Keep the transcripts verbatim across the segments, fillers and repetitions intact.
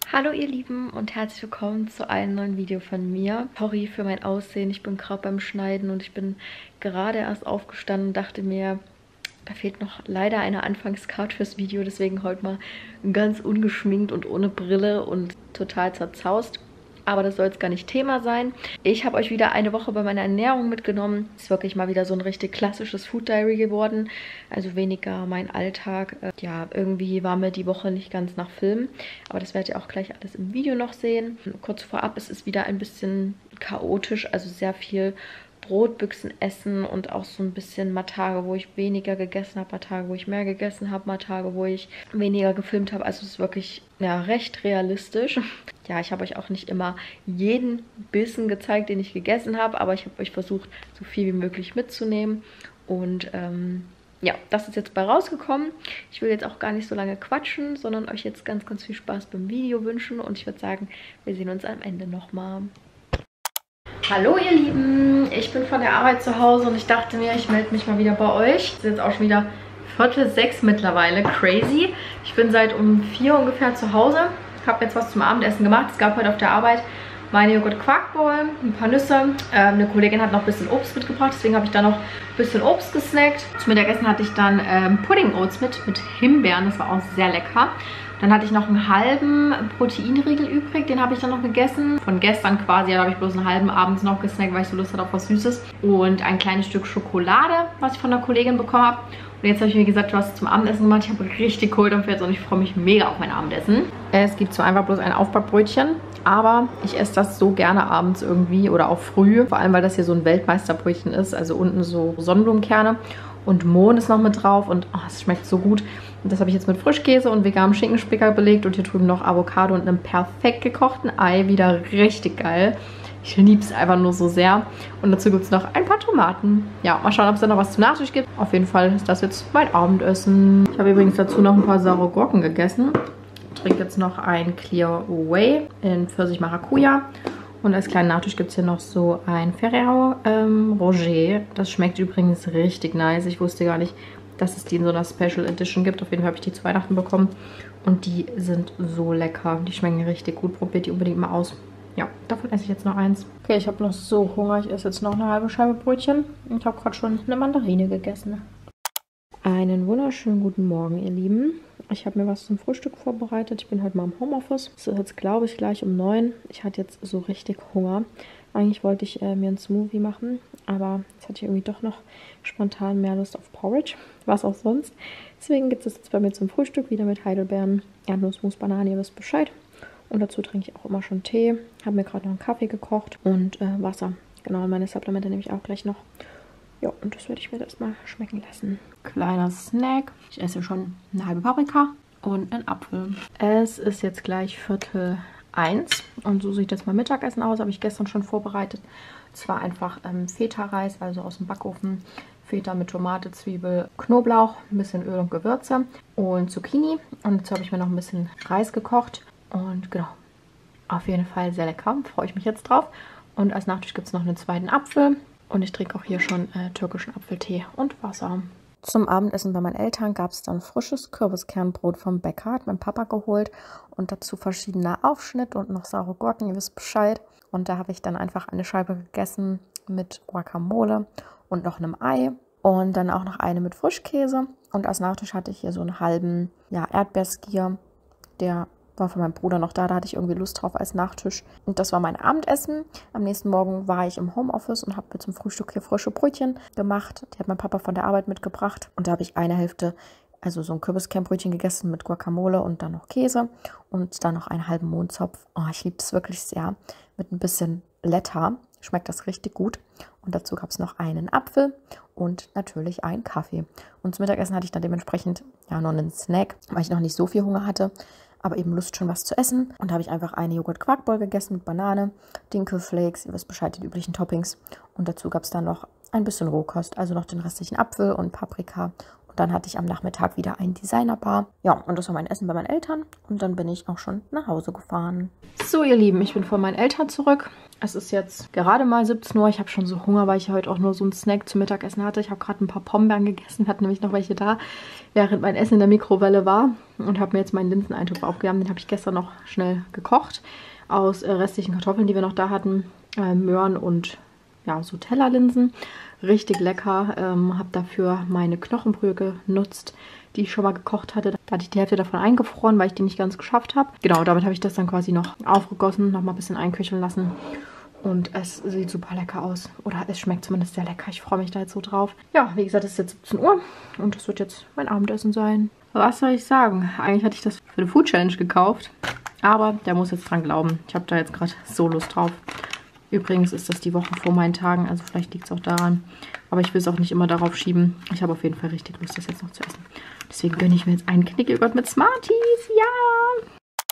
Hallo ihr Lieben und herzlich willkommen zu einem neuen Video von mir. Sorry für mein Aussehen, ich bin gerade beim Schneiden und ich bin gerade erst aufgestanden und dachte mir, da fehlt noch leider eine Anfangscard fürs Video, deswegen heute mal ganz ungeschminkt und ohne Brille und total zerzaust. Aber das soll jetzt gar nicht Thema sein. Ich habe euch wieder eine Woche bei meiner Ernährung mitgenommen. Ist wirklich mal wieder so ein richtig klassisches Food Diary geworden. Also weniger mein Alltag. Ja, irgendwie war mir die Woche nicht ganz nach Film. Aber das werdet ihr auch gleich alles im Video noch sehen. Kurz vorab, es ist wieder ein bisschen chaotisch. Also sehr viel Brotbüchsen essen und auch so ein bisschen mal Tage, wo ich weniger gegessen habe, mal Tage, wo ich mehr gegessen habe, mal Tage, wo ich weniger gefilmt habe. Also es ist wirklich ja, recht realistisch. Ja, ich habe euch auch nicht immer jeden Bissen gezeigt, den ich gegessen habe, aber ich habe euch versucht, so viel wie möglich mitzunehmen. Und ähm, ja, das ist jetzt bei rausgekommen. Ich will jetzt auch gar nicht so lange quatschen, sondern euch jetzt ganz, ganz viel Spaß beim Video wünschen. Und ich würde sagen, wir sehen uns am Ende nochmal. Hallo ihr Lieben, ich bin von der Arbeit zu Hause und ich dachte mir, ich melde mich mal wieder bei euch. Es ist jetzt auch schon wieder Viertel sechs mittlerweile, crazy. Ich bin seit um vier ungefähr zu Hause, habe jetzt was zum Abendessen gemacht. Es gab heute auf der Arbeit meine Joghurt-Quark-Bowl, ein paar Nüsse. Ähm, eine Kollegin hat noch ein bisschen Obst mitgebracht, deswegen habe ich da noch ein bisschen Obst gesnackt. Zum Mittagessen hatte ich dann ähm, Pudding-Oats mit, mit Himbeeren, das war auch sehr lecker. Dann hatte ich noch einen halben Proteinriegel übrig, den habe ich dann noch gegessen. Von gestern quasi, da habe ich bloß einen halben abends noch gesnackt, weil ich so Lust hatte auf was Süßes. Und ein kleines Stück Schokolade, was ich von der Kollegin bekommen habe. Und jetzt habe ich mir gesagt, du hast zum Abendessen gemacht. Ich habe richtig Kohl am Fett und ich freue mich mega auf mein Abendessen. Es gibt so einfach bloß ein Aufbackbrötchen, aber ich esse das so gerne abends irgendwie oder auch früh. Vor allem, weil das hier so ein Weltmeisterbrötchen ist, also unten so Sonnenblumenkerne. Und Mohn ist noch mit drauf und oh, es schmeckt so gut. Und das habe ich jetzt mit Frischkäse und veganem Schinkenspicker belegt und hier drüben noch Avocado und einem perfekt gekochten Ei. Wieder richtig geil. Ich liebe es einfach nur so sehr. Und dazu gibt es noch ein paar Tomaten. Ja, mal schauen, ob es da noch was zum Nachtisch gibt. Auf jeden Fall ist das jetzt mein Abendessen. Ich habe übrigens dazu noch ein paar saure Gurken gegessen. Ich trinke jetzt noch ein Clear Whey in Pfirsich Maracuja. Und als kleinen Nachtisch gibt es hier noch so ein Ferrero ähm, Roger. Das schmeckt übrigens richtig nice. Ich wusste gar nicht, dass es die in so einer Special Edition gibt. Auf jeden Fall habe ich die zu Weihnachten bekommen. Und die sind so lecker. Die schmecken richtig gut. Probiert die unbedingt mal aus. Ja, davon esse ich jetzt noch eins. Okay, ich habe noch so Hunger. Ich esse jetzt noch eine halbe Scheibe Brötchen. Ich habe gerade schon eine Mandarine gegessen. Einen wunderschönen guten Morgen, ihr Lieben. Ich habe mir was zum Frühstück vorbereitet. Ich bin heute mal im Homeoffice. Es ist jetzt, glaube ich, gleich um neun. Ich hatte jetzt so richtig Hunger. Eigentlich wollte ich äh, mir einen Smoothie machen, aber jetzt hatte ich irgendwie doch noch spontan mehr Lust auf Porridge. Was auch sonst. Deswegen gibt es jetzt bei mir zum Frühstück wieder mit Heidelbeeren, Erdnussmus, Banane, ihr wisst Bescheid. Und dazu trinke ich auch immer schon Tee. Habe mir gerade noch einen Kaffee gekocht und äh, Wasser. Genau, meine Supplemente nehme ich auch gleich noch. Ja, und das werde ich mir erstmal schmecken lassen. Kleiner Snack. Ich esse schon eine halbe Paprika und einen Apfel. Es ist jetzt gleich Viertel eins und so sieht jetzt mein Mittagessen aus. Habe ich gestern schon vorbereitet. Es war einfach ähm, Feta-Reis, also aus dem Backofen. Feta mit Tomate, Zwiebel, Knoblauch, ein bisschen Öl und Gewürze und Zucchini. Und dazu habe ich mir noch ein bisschen Reis gekocht. Und genau, auf jeden Fall sehr lecker. Freue ich mich jetzt drauf. Und als Nachtisch gibt es noch einen zweiten Apfel. Und ich trinke auch hier schon äh, türkischen Apfeltee und Wasser. Zum Abendessen bei meinen Eltern gab es dann frisches Kürbiskernbrot vom Bäcker, hat mein Papa geholt. Und dazu verschiedener Aufschnitt und noch saure Gurken, ihr wisst Bescheid. Und da habe ich dann einfach eine Scheibe gegessen mit Guacamole und noch einem Ei. Und dann auch noch eine mit Frischkäse. Und als Nachtisch hatte ich hier so einen halben ja, Erdbeerskier, der war von meinem Bruder noch da, da hatte ich irgendwie Lust drauf als Nachtisch. Und das war mein Abendessen. Am nächsten Morgen war ich im Homeoffice und habe mir zum Frühstück hier frische Brötchen gemacht. Die hat mein Papa von der Arbeit mitgebracht. Und da habe ich eine Hälfte, also so ein Kürbiskernbrötchen gegessen mit Guacamole und dann noch Käse. Und dann noch einen halben Mohnzopf. Oh, ich liebe das wirklich sehr. Mit ein bisschen Letter schmeckt das richtig gut. Und dazu gab es noch einen Apfel und natürlich einen Kaffee. Und zum Mittagessen hatte ich dann dementsprechend ja noch einen Snack, weil ich noch nicht so viel Hunger hatte. Aber eben Lust schon was zu essen. Und da habe ich einfach eine Joghurt-Quark-Bowl gegessen mit Banane, Dinkelflakes, ihr wisst Bescheid, die üblichen Toppings. Und dazu gab es dann noch ein bisschen Rohkost, also noch den restlichen Apfel und Paprika und dann hatte ich am Nachmittag wieder ein Designerbar. Ja, und das war mein Essen bei meinen Eltern. Und dann bin ich auch schon nach Hause gefahren. So, ihr Lieben, ich bin von meinen Eltern zurück. Es ist jetzt gerade mal siebzehn Uhr. Ich habe schon so Hunger, weil ich heute auch nur so einen Snack zum Mittagessen hatte. Ich habe gerade ein paar Pombeeren gegessen. Wir hatten nämlich noch welche da, während mein Essen in der Mikrowelle war. Und habe mir jetzt meinen Linseneintopf aufgewärmt. Den habe ich gestern noch schnell gekocht. Aus äh, restlichen Kartoffeln, die wir noch da hatten. Äh, Möhren und ja, so Tellerlinsen. Richtig lecker. Ähm, habe dafür meine Knochenbrühe genutzt, die ich schon mal gekocht hatte. Da hatte ich die Hälfte davon eingefroren, weil ich die nicht ganz geschafft habe. Genau, damit habe ich das dann quasi noch aufgegossen, noch mal ein bisschen einköcheln lassen. Und es sieht super lecker aus. Oder es schmeckt zumindest sehr lecker. Ich freue mich da jetzt so drauf. Ja, wie gesagt, es ist jetzt siebzehn Uhr und das wird jetzt mein Abendessen sein. Was soll ich sagen? Eigentlich hatte ich das für eine Food Challenge gekauft. Aber der muss jetzt dran glauben. Ich habe da jetzt gerade so Lust drauf. Übrigens ist das die Woche vor meinen Tagen, also vielleicht liegt es auch daran. Aber ich will es auch nicht immer darauf schieben. Ich habe auf jeden Fall richtig Lust, das jetzt noch zu essen. Deswegen gönne ich mir jetzt einen Knickejoghurt mit Smarties. Ja!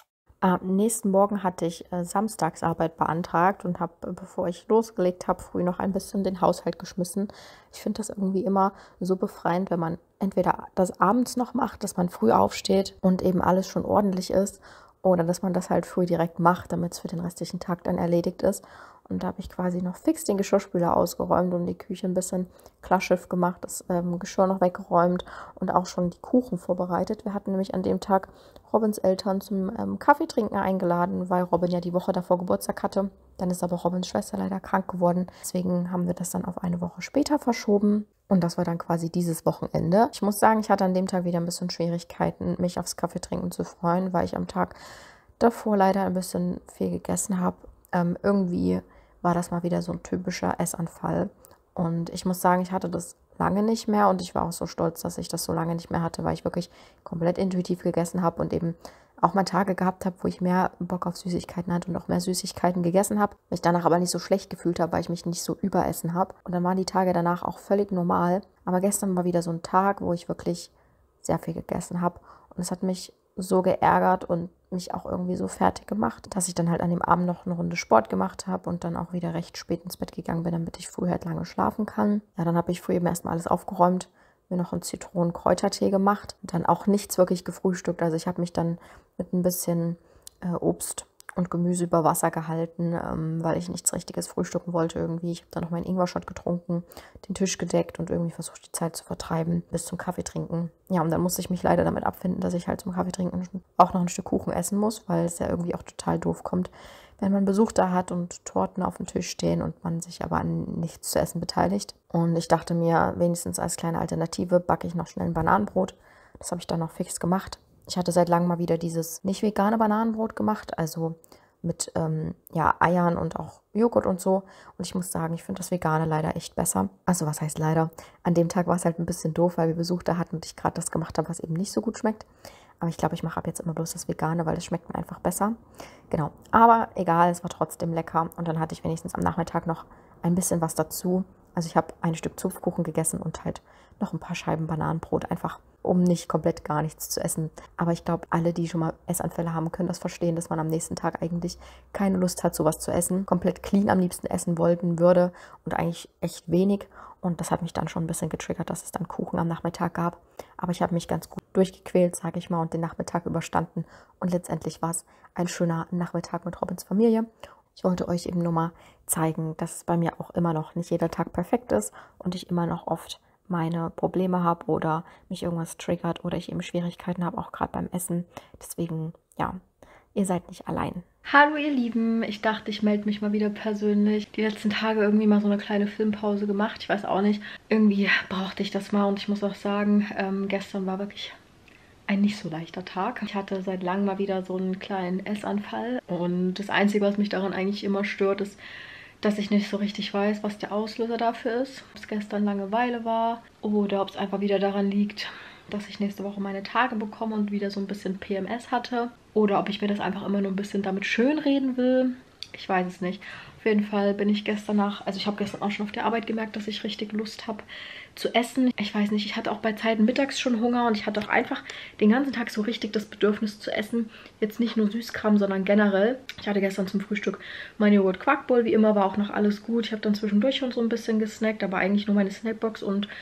Am nächsten Morgen hatte ich äh, Samstagsarbeit beantragt und habe, äh, bevor ich losgelegt habe, früh noch ein bisschen den Haushalt geschmissen. Ich finde das irgendwie immer so befreiend, wenn man entweder das abends noch macht, dass man früh aufsteht und eben alles schon ordentlich ist. Oder dass man das halt früh direkt macht, damit es für den restlichen Tag dann erledigt ist. Und da habe ich quasi noch fix den Geschirrspüler ausgeräumt und die Küche ein bisschen Klarschiff gemacht, das ähm, Geschirr noch weggeräumt und auch schon die Kuchen vorbereitet. Wir hatten nämlich an dem Tag Robins Eltern zum ähm, Kaffeetrinken eingeladen, weil Robin ja die Woche davor Geburtstag hatte. Dann ist aber Robins Schwester leider krank geworden. Deswegen haben wir das dann auf eine Woche später verschoben. Und das war dann quasi dieses Wochenende. Ich muss sagen, ich hatte an dem Tag wieder ein bisschen Schwierigkeiten, mich aufs Kaffeetrinken zu freuen, weil ich am Tag davor leider ein bisschen viel gegessen habe. Ähm, irgendwie war das mal wieder so ein typischer Essanfall. Und ich muss sagen, ich hatte das lange nicht mehr und ich war auch so stolz, dass ich das so lange nicht mehr hatte, weil ich wirklich komplett intuitiv gegessen habe und eben auch mal Tage gehabt habe, wo ich mehr Bock auf Süßigkeiten hatte und auch mehr Süßigkeiten gegessen habe. Mich danach aber nicht so schlecht gefühlt habe, weil ich mich nicht so überessen habe. Und dann waren die Tage danach auch völlig normal. Aber gestern war wieder so ein Tag, wo ich wirklich sehr viel gegessen habe. Und es hat mich so geärgert und mich auch irgendwie so fertig gemacht, dass ich dann halt an dem Abend noch eine Runde Sport gemacht habe und dann auch wieder recht spät ins Bett gegangen bin, damit ich früh halt lange schlafen kann. Ja, dann habe ich früh eben erstmal alles aufgeräumt, mir noch einen Zitronen-Kräutertee gemacht und dann auch nichts wirklich gefrühstückt. Also ich habe mich dann mit ein bisschen äh, Obst und Gemüse über Wasser gehalten, ähm, weil ich nichts Richtiges frühstücken wollte irgendwie. Ich habe dann noch meinen Ingwer-Shot getrunken, den Tisch gedeckt und irgendwie versucht, die Zeit zu vertreiben bis zum Kaffee trinken. Ja, und dann musste ich mich leider damit abfinden, dass ich halt zum Kaffee trinken auch noch ein Stück Kuchen essen muss, weil es ja irgendwie auch total doof kommt, wenn man Besuch da hat und Torten auf dem Tisch stehen und man sich aber an nichts zu essen beteiligt. Und ich dachte mir, wenigstens als kleine Alternative backe ich noch schnell ein Bananenbrot. Das habe ich dann noch fix gemacht. Ich hatte seit langem mal wieder dieses nicht vegane Bananenbrot gemacht, also mit ähm, ja, Eiern und auch Joghurt und so. Und ich muss sagen, ich finde das Vegane leider echt besser. Also was heißt leider? An dem Tag war es halt ein bisschen doof, weil wir Besuch da hatten und ich gerade das gemacht habe, was eben nicht so gut schmeckt. Aber ich glaube, ich mache ab jetzt immer bloß das Vegane, weil das schmeckt mir einfach besser. Genau, aber egal, es war trotzdem lecker. Und dann hatte ich wenigstens am Nachmittag noch ein bisschen was dazu. Also ich habe ein Stück Zupfkuchen gegessen und halt noch ein paar Scheiben Bananenbrot, einfach um nicht komplett gar nichts zu essen. Aber ich glaube, alle, die schon mal Essanfälle haben, können das verstehen, dass man am nächsten Tag eigentlich keine Lust hat, sowas zu essen. Komplett clean am liebsten essen wollten würde und eigentlich echt wenig. Und das hat mich dann schon ein bisschen getriggert, dass es dann Kuchen am Nachmittag gab. Aber ich habe mich ganz gut durchgequält, sage ich mal, und den Nachmittag überstanden. Und letztendlich war es ein schöner Nachmittag mit Robins Familie. Ich wollte euch eben nur mal zeigen, dass es bei mir auch immer noch nicht jeder Tag perfekt ist und ich immer noch oft meine Probleme habe oder mich irgendwas triggert oder ich eben Schwierigkeiten habe, auch gerade beim Essen. Deswegen, ja, ihr seid nicht allein. Hallo ihr Lieben, ich dachte, ich melde mich mal wieder persönlich. Die letzten Tage irgendwie mal so eine kleine Filmpause gemacht. Ich weiß auch nicht, irgendwie brauchte ich das mal und ich muss auch sagen, ähm, gestern war wirklich ein nicht so leichter Tag. Ich hatte seit langem mal wieder so einen kleinen Essanfall und das Einzige, was mich daran eigentlich immer stört, ist, dass ich nicht so richtig weiß, was der Auslöser dafür ist. Ob es gestern Langeweile war oder ob es einfach wieder daran liegt, dass ich nächste Woche meine Tage bekomme und wieder so ein bisschen P M S hatte. Oder ob ich mir das einfach immer nur ein bisschen damit schönreden will. Ich weiß es nicht. Auf jeden Fall bin ich gestern nach, also ich habe gestern auch schon auf der Arbeit gemerkt, dass ich richtig Lust habe zu essen. Ich weiß nicht, ich hatte auch bei Zeiten mittags schon Hunger und ich hatte auch einfach den ganzen Tag so richtig das Bedürfnis zu essen. Jetzt nicht nur Süßkram, sondern generell. Ich hatte gestern zum Frühstück meine Joghurt-Quarkbowl, wie immer war auch noch alles gut. Ich habe dann zwischendurch schon so ein bisschen gesnackt, aber eigentlich nur meine Snackbox und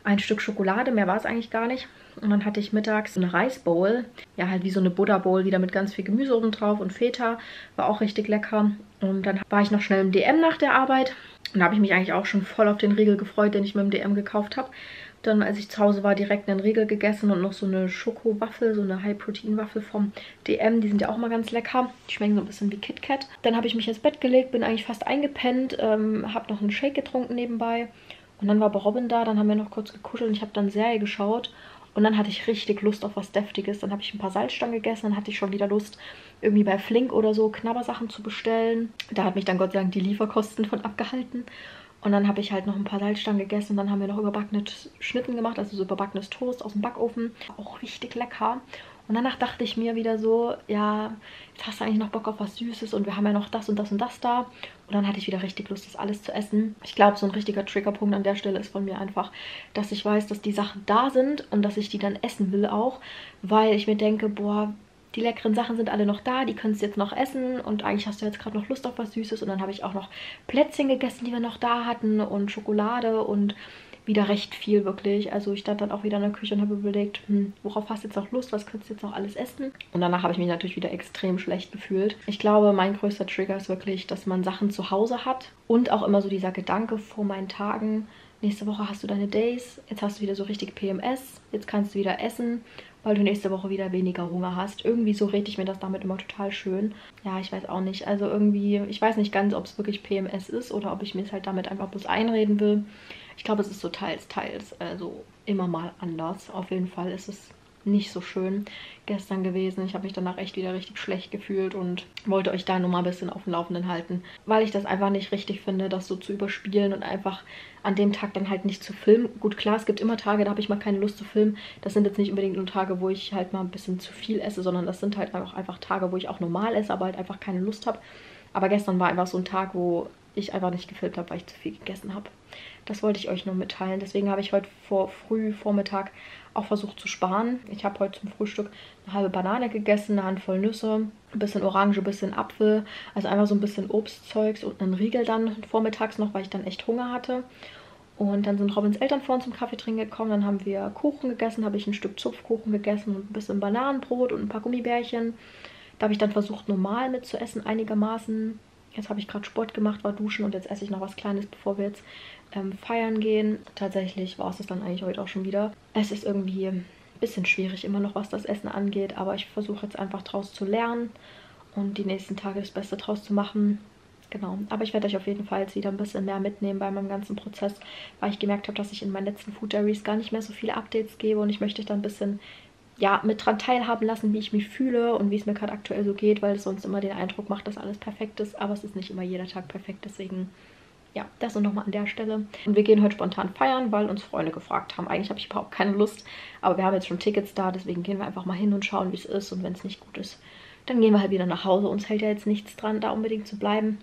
ein Stück Schokolade, mehr war es eigentlich gar nicht. Und dann hatte ich mittags eine Reisbowl, ja halt wie so eine Buddha Bowl, wieder mit ganz viel Gemüse oben drauf und Feta, war auch richtig lecker. Und dann war ich noch schnell im D M nach der Arbeit und da habe ich mich eigentlich auch schon voll auf den Riegel gefreut, den ich mir im D M gekauft habe. Dann, als ich zu Hause war, direkt einen Riegel gegessen und noch so eine Schokowaffel, so eine High-Protein-Waffel vom D M. Die sind ja auch mal ganz lecker. Die schmecken so ein bisschen wie KitKat. Dann habe ich mich ins Bett gelegt, bin eigentlich fast eingepennt, ähm, habe noch einen Shake getrunken nebenbei. Und dann war bei Robin da, dann haben wir noch kurz gekuschelt und ich habe dann Serie geschaut. Und dann hatte ich richtig Lust auf was Deftiges. Dann habe ich ein paar Salzstangen gegessen, dann hatte ich schon wieder Lust, irgendwie bei Flink oder so Knabbersachen zu bestellen. Da hat mich dann Gott sei Dank die Lieferkosten von abgehalten. Und dann habe ich halt noch ein paar Salzstangen gegessen und dann haben wir noch überbackene Schnitten gemacht, also so überbackenes Toast aus dem Backofen. Auch richtig lecker. Und danach dachte ich mir wieder so, ja, jetzt hast du eigentlich noch Bock auf was Süßes und wir haben ja noch das und das und das da. Und dann hatte ich wieder richtig Lust, das alles zu essen. Ich glaube, so ein richtiger Triggerpunkt an der Stelle ist von mir einfach, dass ich weiß, dass die Sachen da sind und dass ich die dann essen will auch, weil ich mir denke, boah, die leckeren Sachen sind alle noch da, die können es jetzt noch essen und eigentlich hast du jetzt gerade noch Lust auf was Süßes. Und dann habe ich auch noch Plätzchen gegessen, die wir noch da hatten und Schokolade und wieder recht viel wirklich. Also ich stand dann auch wieder in der Küche und habe überlegt, hm, worauf hast du jetzt noch Lust, was könntest du jetzt noch alles essen? Und danach habe ich mich natürlich wieder extrem schlecht gefühlt. Ich glaube, mein größter Trigger ist wirklich, dass man Sachen zu Hause hat und auch immer so dieser Gedanke vor meinen Tagen, nächste Woche hast du deine Days, jetzt hast du wieder so richtig P M S, jetzt kannst du wieder essen, weil du nächste Woche wieder weniger Hunger hast. Irgendwie so rede ich mir das damit immer total schön. Ja, ich weiß auch nicht. Also irgendwie, ich weiß nicht ganz, ob es wirklich P M S ist oder ob ich mir es halt damit einfach bloß einreden will. Ich glaube, es ist so teils, teils. Also immer mal anders. Auf jeden Fall ist es nicht so schön gestern gewesen. Ich habe mich danach echt wieder richtig schlecht gefühlt und wollte euch da nur mal ein bisschen auf dem Laufenden halten, weil ich das einfach nicht richtig finde, das so zu überspielen und einfach an dem Tag dann halt nicht zu filmen. Gut, klar, es gibt immer Tage, da habe ich mal keine Lust zu filmen. Das sind jetzt nicht unbedingt nur Tage, wo ich halt mal ein bisschen zu viel esse, sondern das sind halt auch einfach Tage, wo ich auch normal esse, aber halt einfach keine Lust habe. Aber gestern war einfach so ein Tag, wo ich einfach nicht gefilmt habe, weil ich zu viel gegessen habe. Das wollte ich euch nur mitteilen. Deswegen habe ich heute vor früh Vormittag auch versucht zu sparen. Ich habe heute zum Frühstück eine halbe Banane gegessen, eine Handvoll Nüsse, ein bisschen Orange, ein bisschen Apfel. Also einfach so ein bisschen Obstzeugs und einen Riegel dann vormittags noch, weil ich dann echt Hunger hatte. Und dann sind Robins Eltern vor uns zum Kaffee trinken gekommen. Dann haben wir Kuchen gegessen, habe ich ein Stück Zupfkuchen gegessen und ein bisschen Bananenbrot und ein paar Gummibärchen. Da habe ich dann versucht, normal mitzuessen, einigermaßen. Jetzt habe ich gerade Sport gemacht, war duschen und jetzt esse ich noch was Kleines, bevor wir jetzt ähm, feiern gehen. Tatsächlich war es das dann eigentlich heute auch schon wieder. Es ist irgendwie ein bisschen schwierig immer noch, was das Essen angeht, aber ich versuche jetzt einfach draus zu lernen und die nächsten Tage das Beste draus zu machen. Genau, aber ich werde euch auf jeden Fall jetzt wieder ein bisschen mehr mitnehmen bei meinem ganzen Prozess, weil ich gemerkt habe, dass ich in meinen letzten Food Diaries gar nicht mehr so viele Updates gebe und ich möchte euch da ein bisschen ja, mit dran teilhaben lassen, wie ich mich fühle und wie es mir gerade aktuell so geht, weil es sonst immer den Eindruck macht, dass alles perfekt ist, aber es ist nicht immer jeder Tag perfekt, deswegen ja, das nur nochmal an der Stelle. Und wir gehen heute spontan feiern, weil uns Freunde gefragt haben. Eigentlich habe ich überhaupt keine Lust, aber wir haben jetzt schon Tickets da, deswegen gehen wir einfach mal hin und schauen, wie es ist und wenn es nicht gut ist, dann gehen wir halt wieder nach Hause. Uns hält ja jetzt nichts dran, da unbedingt zu bleiben.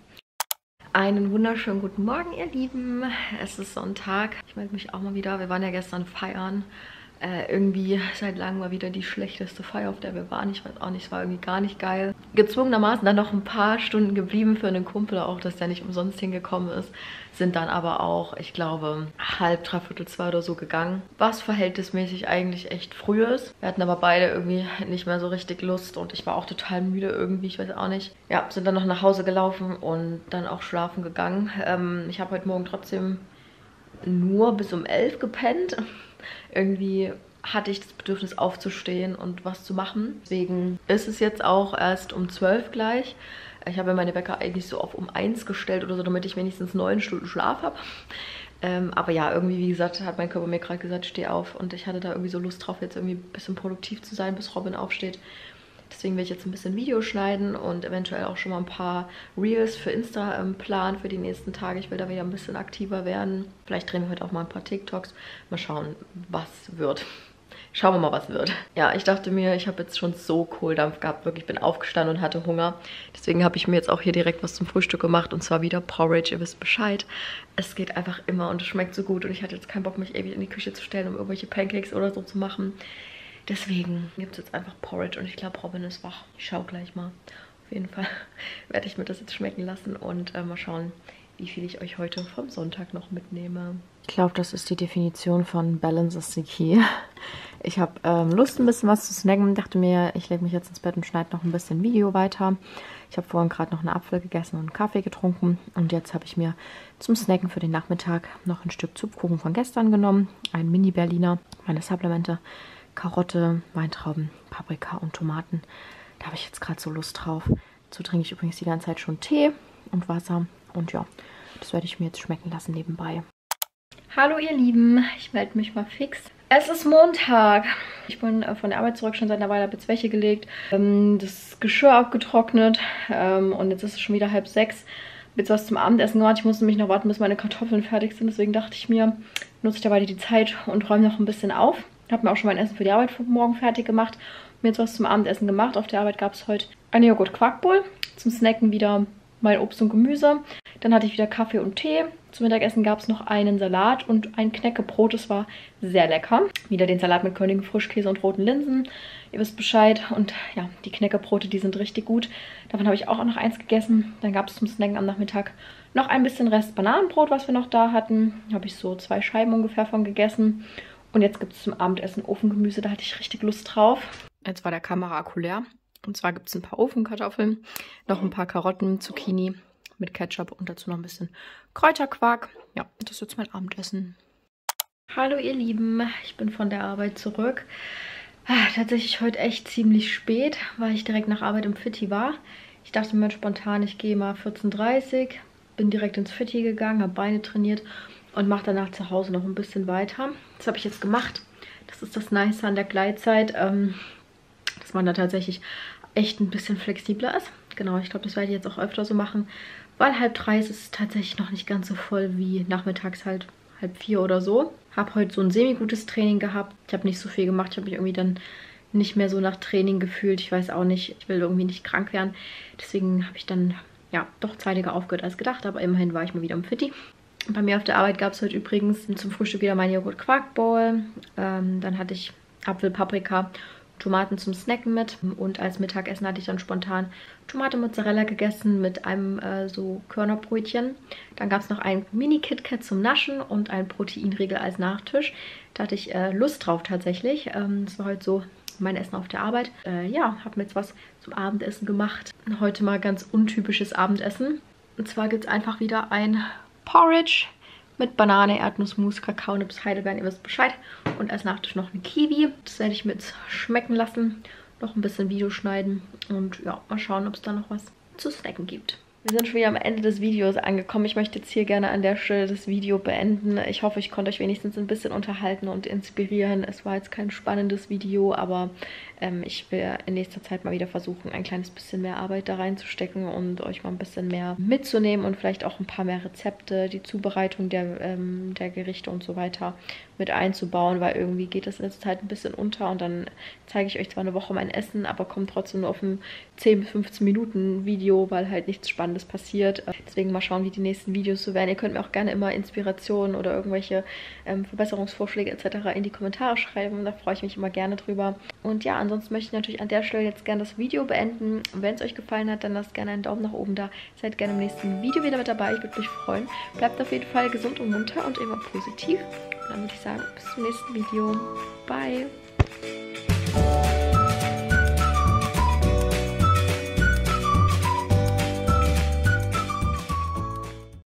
Einen wunderschönen guten Morgen, ihr Lieben. Es ist Sonntag. Ich melde mich auch mal wieder. Wir waren ja gestern feiern. Äh, irgendwie seit langem mal wieder die schlechteste Feier, auf der wir waren. Ich weiß auch nicht, es war irgendwie gar nicht geil. Gezwungenermaßen dann noch ein paar Stunden geblieben für einen Kumpel, auch dass der nicht umsonst hingekommen ist. Sind dann aber auch, ich glaube, halb, dreiviertel zwei oder so gegangen. Was verhältnismäßig eigentlich echt früh ist. Wir hatten aber beide irgendwie nicht mehr so richtig Lust und ich war auch total müde irgendwie, ich weiß auch nicht. Ja, sind dann noch nach Hause gelaufen und dann auch schlafen gegangen. Ähm, ich habe heute Morgen trotzdem nur bis um elf gepennt. Irgendwie hatte ich das Bedürfnis aufzustehen und was zu machen. Deswegen ist es jetzt auch erst um zwölf gleich. Ich habe meine Wecker eigentlich so auf um eins gestellt oder so, damit ich wenigstens neun Stunden Schlaf habe. Ähm, aber ja, irgendwie, wie gesagt, hat mein Körper mir gerade gesagt, steh auf. Und ich hatte da irgendwie so Lust drauf, jetzt irgendwie ein bisschen produktiv zu sein, bis Robin aufsteht. Deswegen will ich jetzt ein bisschen Video schneiden und eventuell auch schon mal ein paar Reels für Insta ähm, planen für die nächsten Tage. Ich will da wieder ein bisschen aktiver werden. Vielleicht drehen wir heute auch mal ein paar TikToks. Mal schauen, was wird. Schauen wir mal, was wird. Ja, ich dachte mir, ich habe jetzt schon so Kohldampf gehabt. Wirklich, ich bin aufgestanden und hatte Hunger. Deswegen habe ich mir jetzt auch hier direkt was zum Frühstück gemacht. Und zwar wieder Porridge. Ihr wisst Bescheid. Es geht einfach immer und es schmeckt so gut. Und ich hatte jetzt keinen Bock, mich ewig in die Küche zu stellen, um irgendwelche Pancakes oder so zu machen. Deswegen gibt es jetzt einfach Porridge und ich glaube, Robin ist wach. Ich schaue gleich mal. Auf jeden Fall werde ich mir das jetzt schmecken lassen und äh, mal schauen, wie viel ich euch heute vom Sonntag noch mitnehme. Ich glaube, das ist die Definition von Balance is the key. Ich habe ähm, Lust, ein bisschen was zu snacken. Dachte mir, ich lege mich jetzt ins Bett und schneide noch ein bisschen Video weiter. Ich habe vorhin gerade noch einen Apfel gegessen und einen Kaffee getrunken. Und jetzt habe ich mir zum Snacken für den Nachmittag noch ein Stück Zupfkuchen von gestern genommen. Ein Mini-Berliner, meine Supplemente, Karotte, Weintrauben, Paprika und Tomaten. Da habe ich jetzt gerade so Lust drauf. Dazu trinke ich übrigens die ganze Zeit schon Tee und Wasser. Und ja, das werde ich mir jetzt schmecken lassen nebenbei. Hallo ihr Lieben, ich melde mich mal fix. Es ist Montag. Ich bin äh, von der Arbeit zurück, schon seit einer Weile, habe jetzt Wäsche gelegt, ähm, das Geschirr abgetrocknet ähm, und jetzt ist es schon wieder halb sechs. Jetzt was zum Abendessen gemacht. Ich musste mich noch warten, bis meine Kartoffeln fertig sind, deswegen dachte ich mir, nutze ich dabei die Zeit und räume noch ein bisschen auf. Ich habe mir auch schon mein Essen für die Arbeit für morgen fertig gemacht. Mir jetzt was zum Abendessen gemacht. Auf der Arbeit gab es heute eine Joghurt-Quarkbowl. Zum Snacken wieder mal Obst und Gemüse. Dann hatte ich wieder Kaffee und Tee. Zum Mittagessen gab es noch einen Salat und ein Knäckebrot. Das war sehr lecker. Wieder den Salat mit Königin Frischkäse und roten Linsen. Ihr wisst Bescheid. Und ja, die Knäckebrote, die sind richtig gut. Davon habe ich auch noch eins gegessen. Dann gab es zum Snacken am Nachmittag noch ein bisschen Rest Bananenbrot, was wir noch da hatten. Da habe ich so zwei Scheiben ungefähr von gegessen. Und jetzt gibt es zum Abendessen Ofengemüse. Da hatte ich richtig Lust drauf. Jetzt war der Kameraakku leer. Und zwar gibt es ein paar Ofenkartoffeln, noch ein paar Karotten, Zucchini mit Ketchup und dazu noch ein bisschen Kräuterquark. Ja, das ist jetzt mein Abendessen. Hallo ihr Lieben, ich bin von der Arbeit zurück. Ah, tatsächlich heute echt ziemlich spät, weil ich direkt nach Arbeit im Fitti war. Ich dachte mir spontan, ich gehe mal vierzehn Uhr dreißig, bin direkt ins Fitti gegangen, habe Beine trainiert und mache danach zu Hause noch ein bisschen weiter. Das habe ich jetzt gemacht. Das ist das Nice an der Gleitzeit, ähm, dass man da tatsächlich echt ein bisschen flexibler ist. Genau, ich glaube, das werde ich jetzt auch öfter so machen, weil halb drei ist es tatsächlich noch nicht ganz so voll wie nachmittags halt halb vier oder so. Habe heute so ein semi-gutes Training gehabt. Ich habe nicht so viel gemacht. Ich habe mich irgendwie dann nicht mehr so nach Training gefühlt. Ich weiß auch nicht, ich will irgendwie nicht krank werden. Deswegen habe ich dann ja doch zeitiger aufgehört als gedacht. Aber immerhin war ich mal wieder im Fitti. Bei mir auf der Arbeit gab es heute übrigens zum Frühstück wieder meine Joghurt-Quark-Bowl. Ähm, dann hatte ich Apfel, Paprika, Tomaten zum Snacken mit. Und als Mittagessen hatte ich dann spontan Tomate Mozzarella gegessen mit einem äh, so Körnerbrötchen. Dann gab es noch ein Mini-KitKat zum Naschen und ein Proteinriegel als Nachtisch. Da hatte ich äh, Lust drauf tatsächlich. Ähm, das war heute so mein Essen auf der Arbeit. Äh, ja, habe mir jetzt was zum Abendessen gemacht. Heute mal ganz untypisches Abendessen. Und zwar gibt es einfach wieder ein Porridge mit Banane, Erdnussmus, Kakaonips, Heidelbeeren, ihr wisst Bescheid. Und als Nachtisch noch eine Kiwi. Das werde ich mir jetzt schmecken lassen. Noch ein bisschen Video schneiden. Und ja, mal schauen, ob es da noch was zu snacken gibt. Wir sind schon wieder am Ende des Videos angekommen. Ich möchte jetzt hier gerne an der Stelle das Video beenden. Ich hoffe, ich konnte euch wenigstens ein bisschen unterhalten und inspirieren. Es war jetzt kein spannendes Video, aber ähm, ich will in nächster Zeit mal wieder versuchen, ein kleines bisschen mehr Arbeit da reinzustecken und euch mal ein bisschen mehr mitzunehmen und vielleicht auch ein paar mehr Rezepte, die Zubereitung der, ähm, der Gerichte und so weiter mit einzubauen, weil irgendwie geht das in letzter Zeit ein bisschen unter und dann zeige ich euch zwar eine Woche mein Essen, aber kommt trotzdem nur auf ein zehn bis fünfzehn Minuten Video, weil halt nichts Spannendes passiert. Deswegen mal schauen, wie die nächsten Videos so werden. Ihr könnt mir auch gerne immer Inspirationen oder irgendwelche ähm, Verbesserungsvorschläge et cetera in die Kommentare schreiben. Da freue ich mich immer gerne drüber. Und ja, ansonsten möchte ich natürlich an der Stelle jetzt gerne das Video beenden. Wenn es euch gefallen hat, dann lasst gerne einen Daumen nach oben da. Seid gerne im nächsten Video wieder mit dabei. Ich würde mich freuen. Bleibt auf jeden Fall gesund und munter und immer positiv. Und dann würde ich sagen, bis zum nächsten Video. Bye!